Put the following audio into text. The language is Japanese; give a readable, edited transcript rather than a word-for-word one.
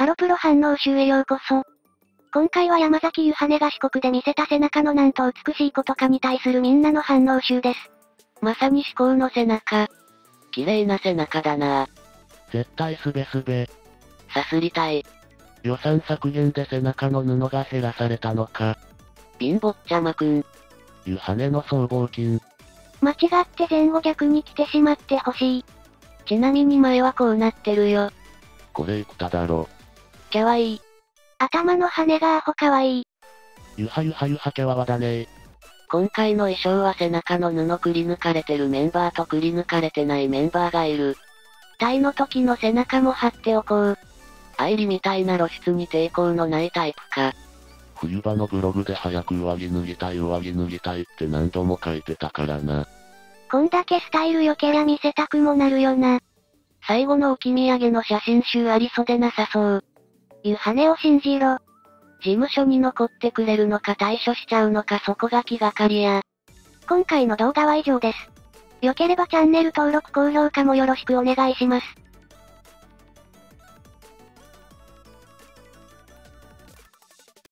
ハロプロ反応集へようこそ。今回は山崎ゆはねが四国で見せた背中のなんと美しいことかに対するみんなの反応集です。 まさに至高の背中。綺麗な背中だなぁ。 絶対すべすべ。 さすりたい。 予算削減で背中の布が減らされたのか。 貧乏ちゃまくん。 ゆはねの僧帽筋。 間違って前後逆に来てしまってほしい。 ちなみに前はこうなってるよ。 これ生田だろ。 きゃわいい。 頭の羽がアホかわいい。 ゆはけわわだね今回の衣装は背中の布くり抜かれてるメンバーとくり抜かれてないメンバーがいる。タイの時の背中も貼っておこう。愛理みたいな露出に抵抗のないタイプか。 冬場のブログで早く上着脱ぎたいって何度も書いてたからな。 こんだけスタイル良けりゃ見せたくもなるよな。 最後の置き土産の写真集ありそうでなさそう。 ゆはねを信じろ。 事務所に残ってくれるのか退所しちゃうのかそこが気がかりや。 今回の動画は以上です。良ければチャンネル登録高評価もよろしくお願いします。